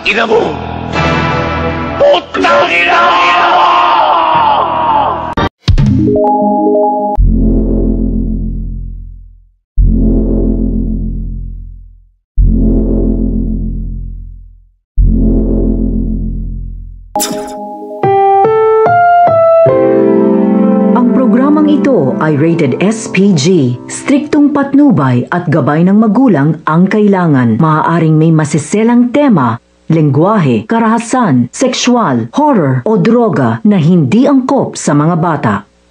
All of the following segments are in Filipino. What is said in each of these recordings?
ina mo! Putang ina mo! Ito ay rated SPG, striktong patnubay at gabay ng magulang ang kailangan. Maaaring may masiselang tema, lengguwahe, karahasan, sexual, horror o droga na hindi angkop sa mga bata.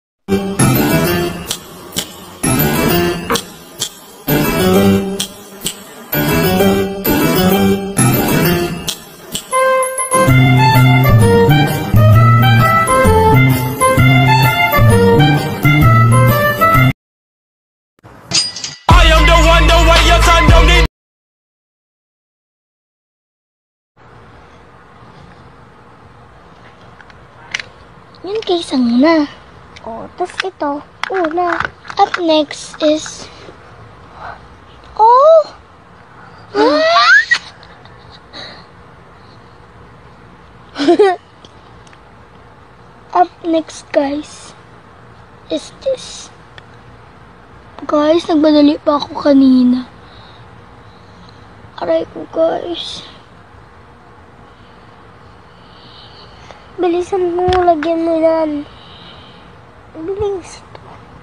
Yan kay isang na. O, tas ito, una. Up next is... Oh! Up next, guys, is this. Guys, nagmadali pa ako kanina. Aray ko, guys. Bilisan mo, lagyan mo yan. Bilis ito.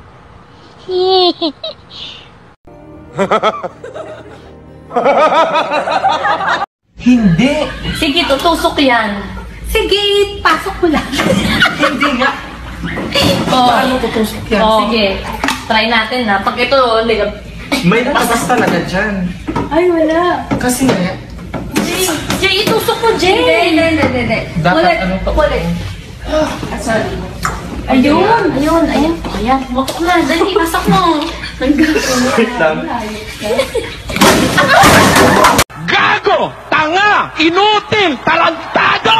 Hindi! Sige, tutusok yan. Sige, pasok mo lang. Hindi nga! Paano tutusok yan? Sige, try natin na. Pag ito, hindi ka... May pasas talaga dyan. Ay, wala. Kasi nga, Jay, itusok mo, Jay. Hindi. dapat ano pa? Sorry. Ayun. Ayan, mutok na. Dali, pasok mo. Wait lang. Gago! Tanga! Inutil! Talantado!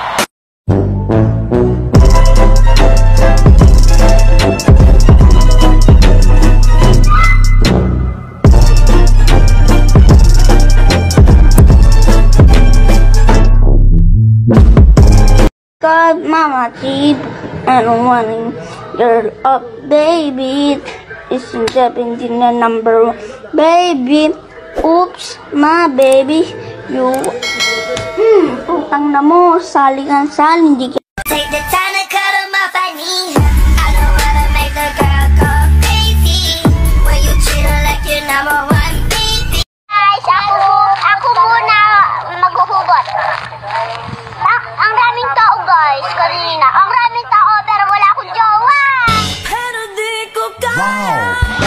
God, Mama, Jeep, and wanting girl up, baby. It's in 17 na number 1, baby. Oops, ma, baby. You, putang na mo, saling hindi ka. Take the time to cut them off, I need her. I don't wanna make the girl go crazy. When you treat her like you're number 1, baby. Guys, ako muna maghuhugot. Ang daming tao, guys, kanina. Ang daming tao, pero wala akong jowa. Pero di ko kaya.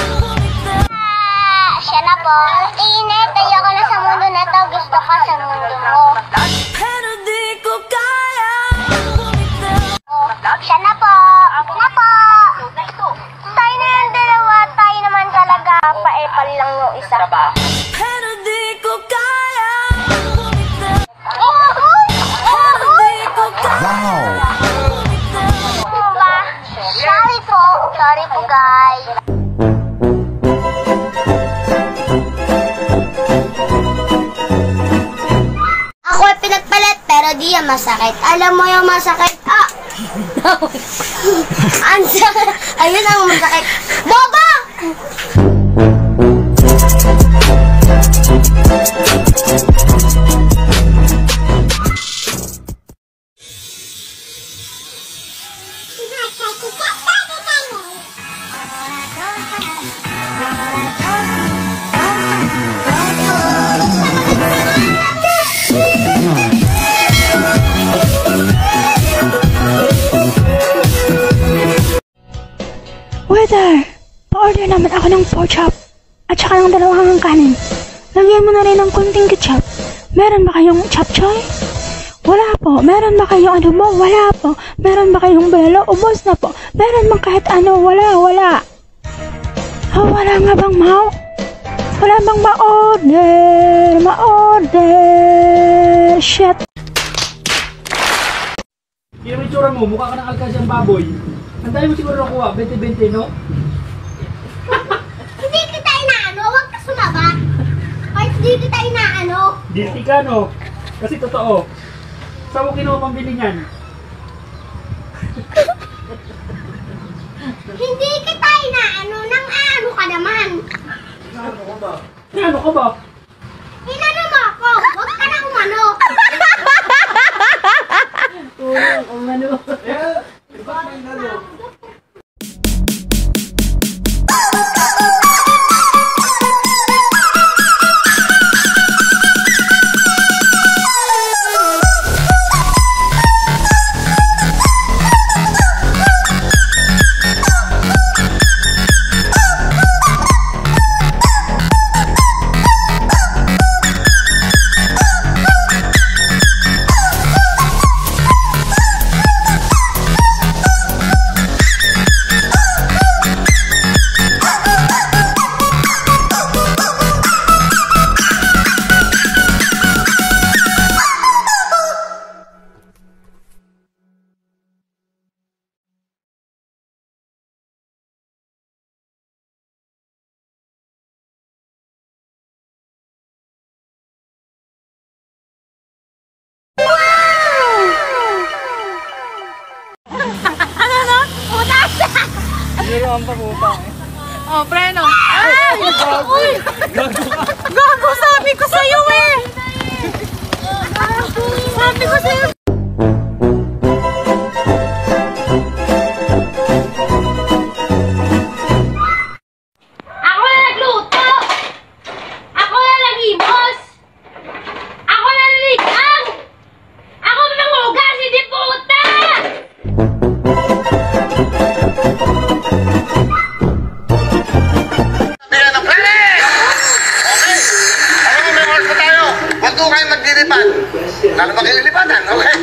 Siya na po. Init, ayoko na sa mundo na to. Gusto ka sa mundo mo. Pero di ko kaya. Siya na po. Na po. Tayo na yung dalawa. Tayo naman talaga. Paepal lang yung isa. Pero di ko kaya. Sorry po, guys. Ako ay pinagpalit pero di yan masakit. Alam mo yung masakit? Ang sakit. Ayun ang masakit. Boba! Waiter, pa-order naman ako ng pork chop at saka ng 2 kanin. Lagyan mo na rin ng konting ketchup. Meron ba kayong chapchoy? Wala po. Meron ba kayong adobo? Wala po. Meron ba kayong bulalo? Ubos na po. Meron bang kahit ano? Wala. Oh, wala nga bang mau? Wala bang ma-order? Shit. Yung itsura mo, mukha ka ng alkasyang baboy. Ang tayo mo siguro nakuha, 20-20, no? Hindi kita inaano, huwag ka sumabat. Kahit hindi kita inaano. Guilty ka, no? Kasi totoo. Saan mo kinuha pambili niyan? Hindi kita inaano nang ano ka naman. Ano ka ba? Inano mo ako. Huwag ka na umano. Umano. Oh, preno. Ay! Uy! Gago, sabi ko sa'yo eh! Sabi ko sa'yo. Ako na nagluto. Ako na nagimos. Ako na naligang. Ako na nangugas, hindi puta! Huwag ko kayo magdilipan. Lalo ba kayo lilipatan? Okay?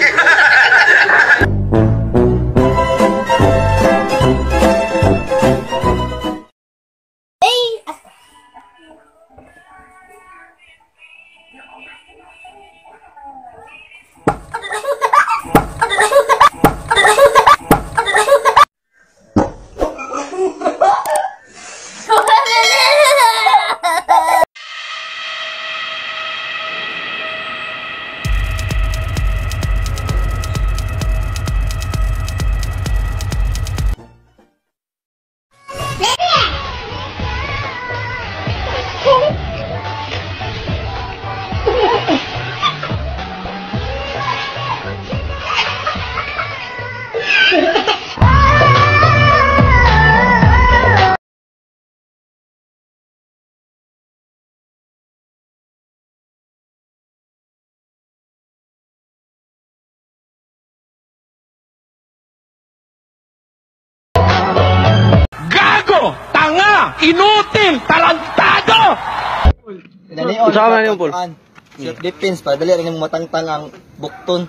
Gago! Tanga! Inutil! Talantado! Sama na yung pool. Self defense pa, dali rin yung matangtang ang bukton.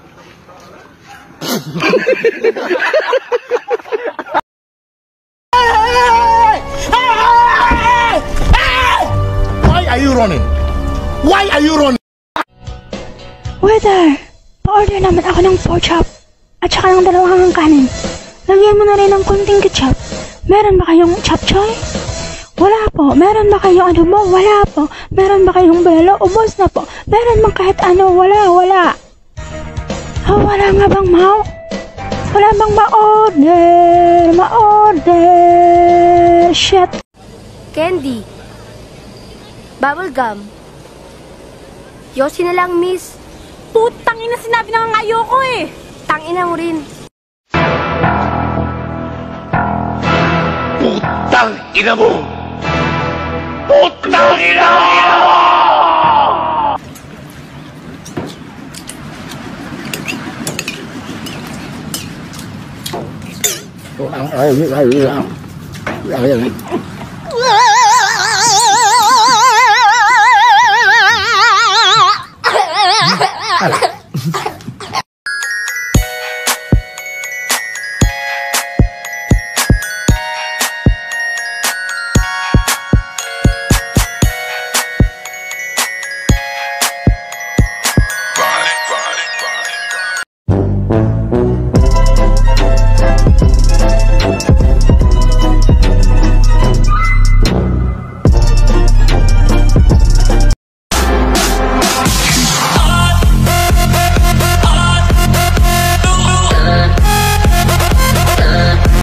Why are you running? Why are you running? Waiter, pa-order naman ako ng pork chop at saka ng 2 kanin. Lagyan mo na rin ng konting ketchup. Meron ba kayong chapchoy? Wala po. Meron ba kayong adobo? Wala po. Meron ba kayong belo? Ubos na po. Meron bang kahit ano? Wala. Wala nga bang mau? Wala bang ma-order? Shit. Candy. Bubblegum. Yosi na lang, miss. Putang ina, sinabi na nga ayoko eh. Tangina mo rin. Putang ina mo! Putang ina mo! Ay,